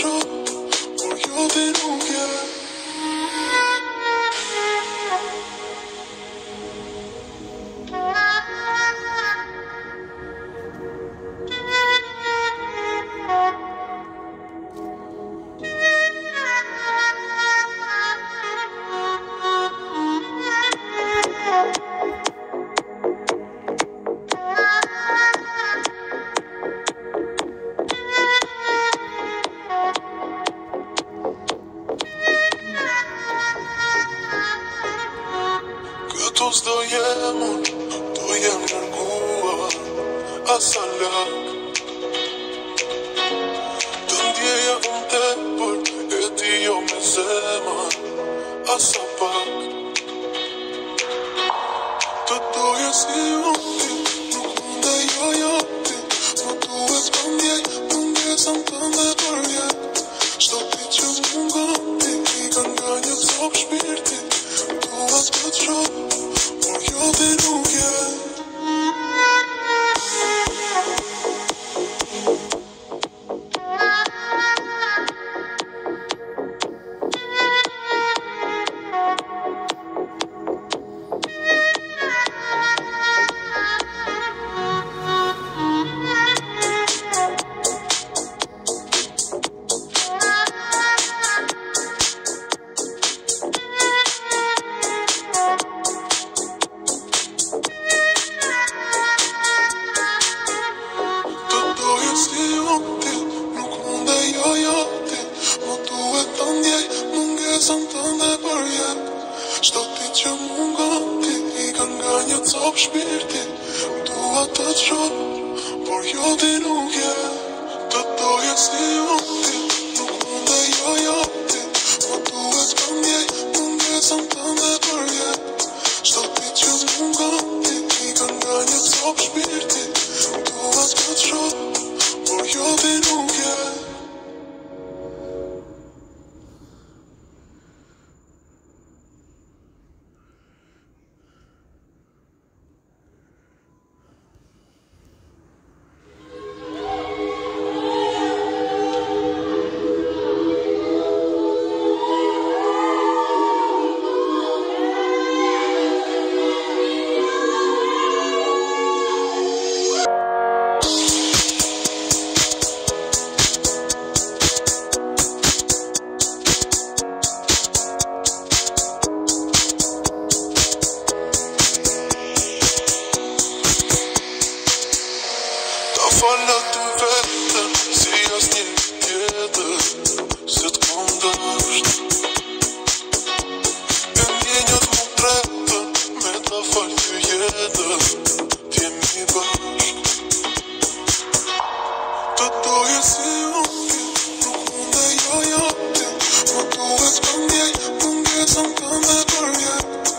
por jo ti nuk je. Këtu s'do jem unë, do jem nërguar asa lak. Të ndjeja unë tepër, e ti jo me zemër asa pak. Të doja si unë ti, nuk munde jo ti. Më duhet pëndjej, mungesën tënde për jet. Shto ti që mungon ti, i kan nga një cop shpirti. Duhet të qo, por jo ti nuk je. Si unë ti, nuk munde jo ti. Më duhet të ndjej, mungesën tënde për jet. Shto ti që mungon ti, i kan nga një cop shpirti. Dua të qo, por jo ti nuk je. Të doja si unë ti, nuk munde jo ti. Më duhet të ndjej, mungesën tënde për jet. Shto ti që mungon ti, i kan nga një cop shpirti. Dua të qo, por jo ti nuk je. Falat të vetën, si as një tjetër, se t'kundësht. E ndjenjët mu tretën, me ta falë të jetën, t'jemi bashk. Të doje si unë ti, nuk munde jo ti. Më duhet pëndjej, mungesën tënde për jet.